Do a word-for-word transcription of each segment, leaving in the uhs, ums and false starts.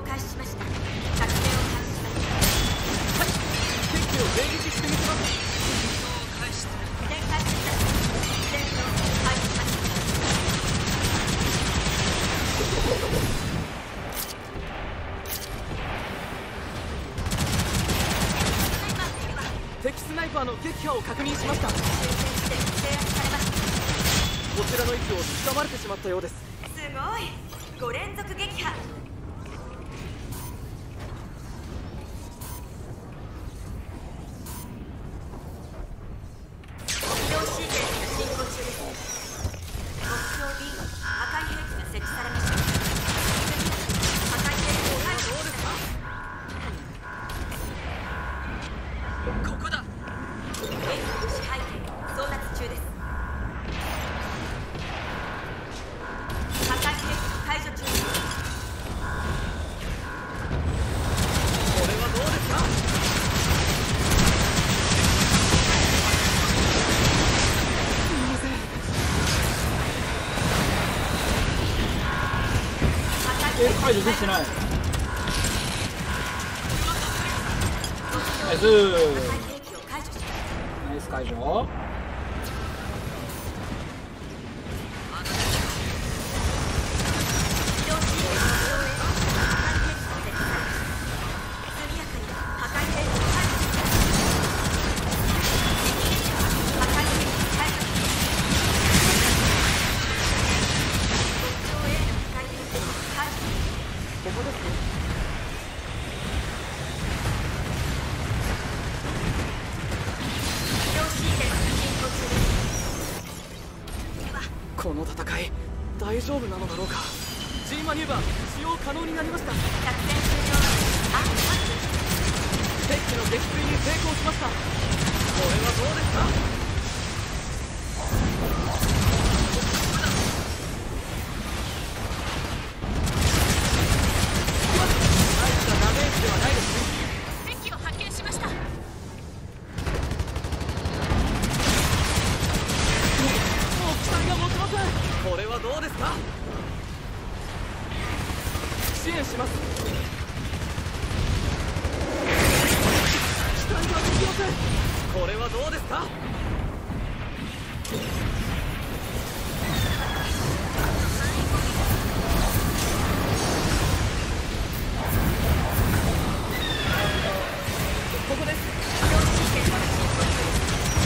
開始しました。作戦を開始します。 はい、敵機を迎撃してみせます。 開始展開してください。戦闘開始しました。 敵スナイパーの撃破を確認しました。 修正して制圧されました。 こちらの位置を掴まれてしまったようです。 すごい、ご連続撃破。移動シーケンスが進行中です。目標 B に破壊兵器が設置されました。破壊兵器を排除しました。 ここだ。 兵器の支配権争奪中です。破壊兵器の解除中です。 これはどうですか。すみません。 え、解除できてない。ナイスナイス解除。 この戦い大丈夫なのだろうか。 G マニューバー使用可能になりました。 作戦終了まであとさんぷん。 敵機の撃墜に成功しました。これはどうですか。大したダメージではないですね。 敵機を発見しました。 機体が持ちません。これはどうですか。支援します。機体が動きません。これはどうですか。ここです。 移動シーケンスが進行中です。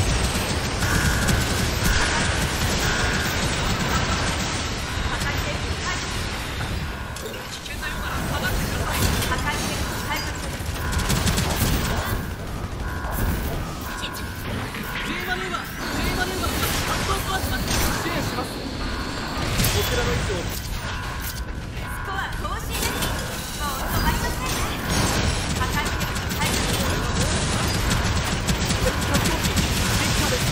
こちらの位置を。 スコア更新です。もう止まりませんね。破壊兵器の解除。 敵格闘機撃破です。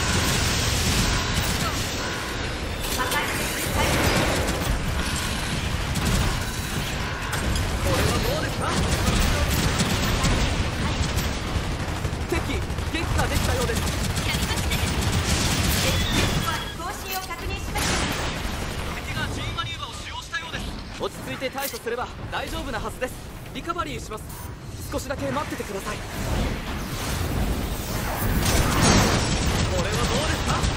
破壊兵器解除。 これはどうですか。敵撃破できたようです。 やりましたね。敵スコアの更新を確認しました。 落ち着いて対処すれば大丈夫なはずです。リカバリーします。少しだけ待っててください。これはどうですか。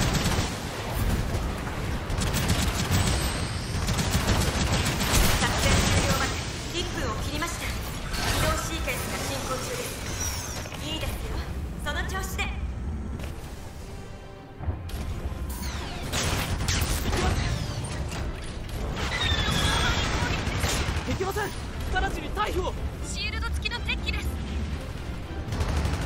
作戦終了までいっぷんを切りました。移動シーケンスが進行中です。いいですよ、その調子で。 できません。直ちに退避を。 シールド付きの敵機です。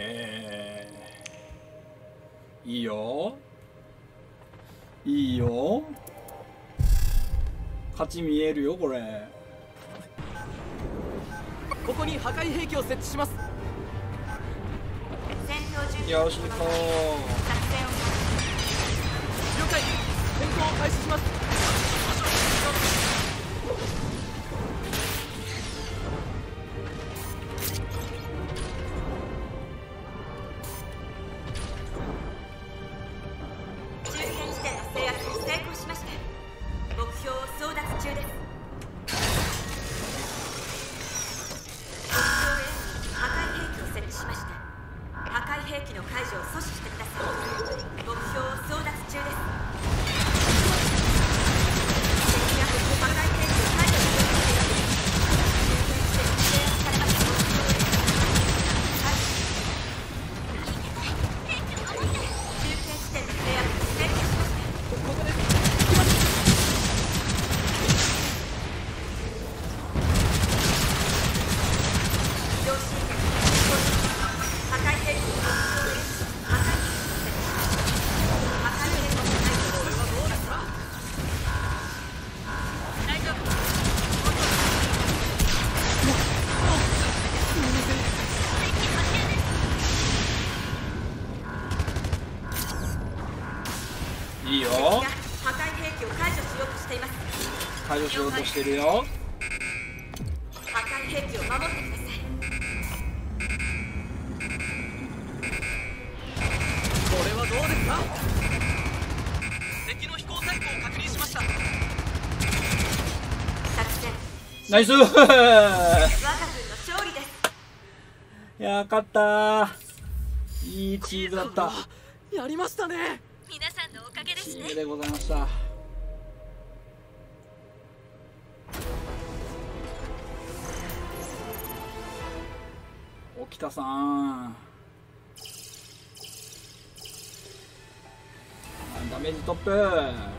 えー、いいよいいよ、勝ち見えるよこれ。 ここに破壊兵器を設置します。 戦闘準備よし行こ作戦を了解。戦闘を開始します。 中堅地点の制圧に成功しました。目標を争奪中です。目標 A に破壊兵器を設置しました。破壊兵器の解除を阻止してください。目標を争奪中です。敵が破壊兵器を解除しようとしています。中堅地点に制圧されました。目標 A 解除。中堅地点の制圧に成功しました。 ここです。行きます。 移動シーケンス破壊兵器を目標 A 破壊兵器を設置しました。破壊兵器の解除をこれはどうですか。 大丈夫。 いいよ、 敵が破壊兵器を解除しようとしています。 解除しようとしてるよ。 破壊兵器を守ってください。 これはどうですか。敵の飛行タイプを確認しました。 作戦ナイスー我が軍の勝利です。 いやー勝ったー、いいチームだった。 やりましたね。 皆さんのおかげでチすね。 ームでございました。沖田さん、ダメージトップ。